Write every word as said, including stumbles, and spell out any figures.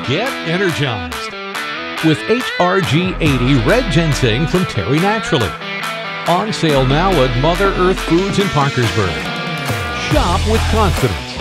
Get energized with H R G eighty Red Ginseng from Terry Naturally. On sale now at Mother Earth Foods in Parkersburg. Shop with confidence.